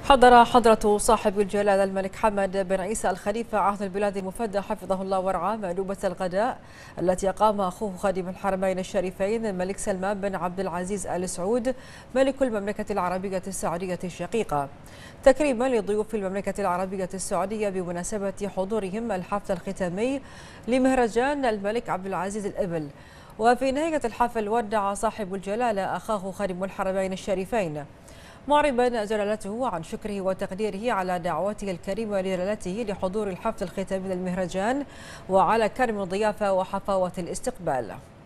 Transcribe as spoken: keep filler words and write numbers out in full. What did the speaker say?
حضر حضرة صاحب الجلالة الملك حمد بن عيسى الخليفة عهد البلاد المفدى حفظه الله ورعاه مأدوبة الغداء التي أقام أخوه خادم الحرمين الشريفين الملك سلمان بن عبد العزيز آل سعود ملك المملكة العربية السعودية الشقيقة، تكريما لضيوف المملكة العربية السعودية بمناسبة حضورهم الحفل الختامي لمهرجان الملك عبد العزيز الإبل. وفي نهاية الحفل ودع صاحب الجلالة أخاه خادم الحرمين الشريفين، معربا جلالته عن شكره وتقديره على دعوته الكريمة لجلالته لحضور الحفل الختامي للمهرجان وعلى كرم الضيافة وحفاوة الاستقبال.